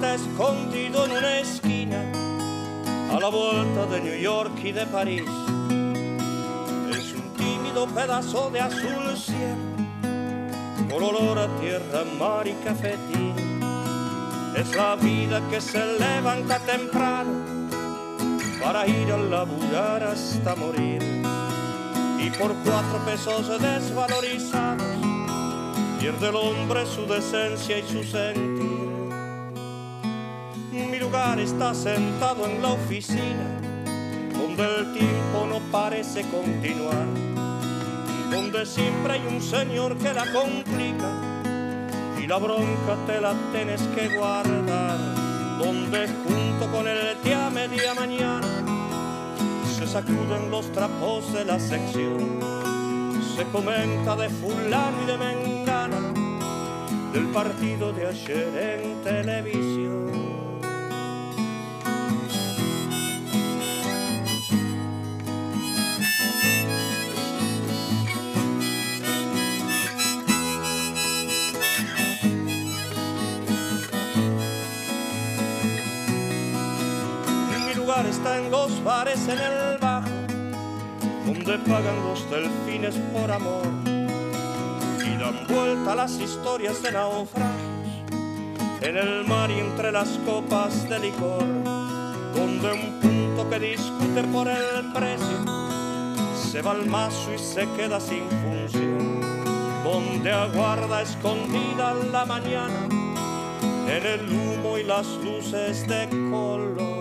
está escondido en una esquina, a la vuelta de New York y de París. Es un tímido pedazo de azul cielo, con olor a tierra, mar y cafetín. Es la vida que se levanta temprano para ir a laburar hasta morir, y por 4 pesos desvalorizados pierde el hombre su decencia y su sentir. Mi lugar está sentado en la oficina, donde el tiempo no parece continuar, donde siempre hay un señor que la complica y la bronca te la tienes que guardar, donde junto con el té a media mañana se sacuden los trapos de la sección, se comenta de fulano y de mengana, del partido de ayer en televisión. Está en los bares en el Bajo, donde pagan los delfines por amor y dan vuelta las historias de naufragios en el mar y entre las copas de licor, donde un punto que discute por el precio se va al mazo y se queda sin función, donde aguarda escondida la mañana en el humo y las luces de color.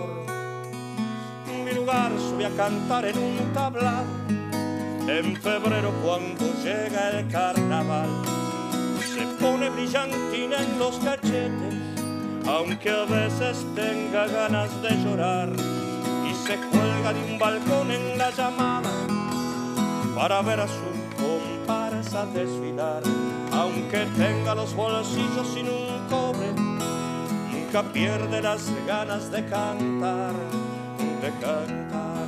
Sube a cantar en un tablado en febrero cuando llega el carnaval. Se pone brillantina en los cachetes, aunque a veces tenga ganas de llorar, y se cuelga de un balcón en la llamada para ver a su comparsa desfilar. Aunque tenga los bolsillos sin un cobre, nunca pierde las ganas de cantar. De cantar.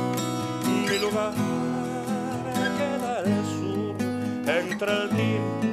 Mi lugar queda al sur, entre el tiempo